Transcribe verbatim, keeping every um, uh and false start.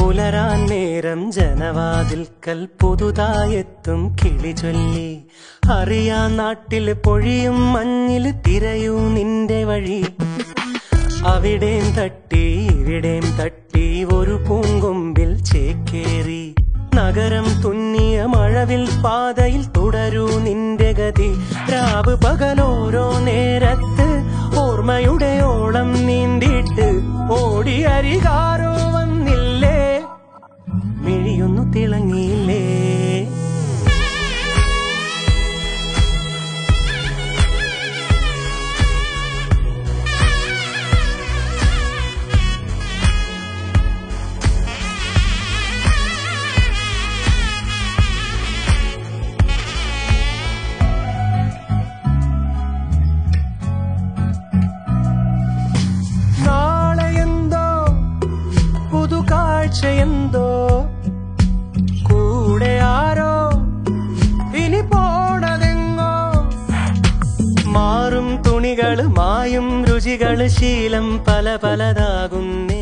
പുലരാൻ നേരം ജനവാതിൽക്കൽ പുതുതായെത്തും കിളി ചൊല്ലി അറിയാ നാട്ടിൽ പൊഴിയും മഞ്ഞിൽ തിരയൂ നിന്റെ വഴി അവിടേം തട്ടി ഇവിടേം തട്ടി ഒരു പൂങ്കൊമ്പിൽ ചേക്കേറി നഗരം തുന്നിയ മഴവിൽ പാതയിൽ തുടരൂ നിന്റെ ഗതി രാവ് പകലോരോ നേരത്ത് ഓർമ്മയുടെ ഓളം നീന്തിട്ട് ഓടി അരികാരോ വന്നില്ലേ മിഴിയൊന്നു തിളങ്ങിയില്ലേ എന്തോ കൂടെ ആരോ ഇനി പോണതെങ്ങോ മാറും തുണികള് മായും രുചികള് ശീലം പല പലതാകുന്നേ